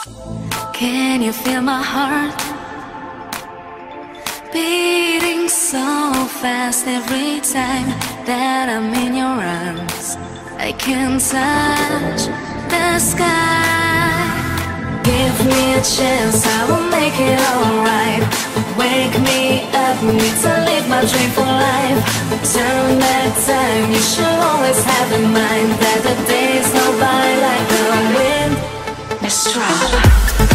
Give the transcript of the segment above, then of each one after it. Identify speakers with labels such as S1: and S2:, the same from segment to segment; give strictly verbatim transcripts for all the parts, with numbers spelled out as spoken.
S1: Can you feel my heart beating so fast every time that I'm in your arms? I can touch the sky. Give me a chance, I will make it alright. Wake me up, need to live my dream for life. Turn back time, you should always have in mind that the days go by like the wind. Let's try.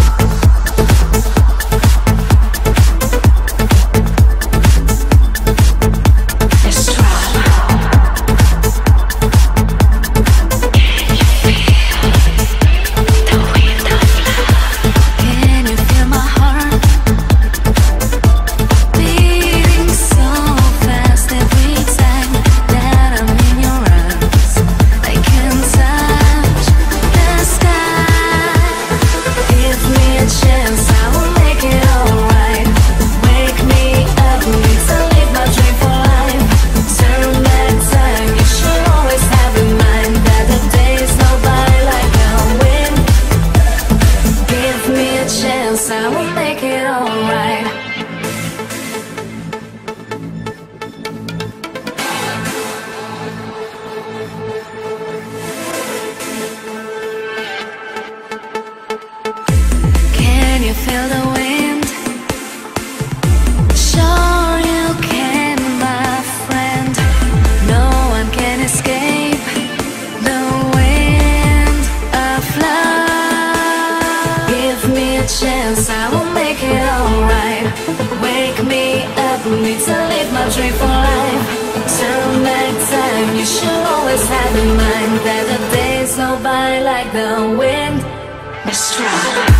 S1: I will make it alright. Can you feel the wind? Sure you can, my friend. No one can escape the wind of love. Give me a chance, I will make it alright. Wake me up, need to live my dream for life. Turn back time, you should always have in mind that the days go by like the wind. Let's try.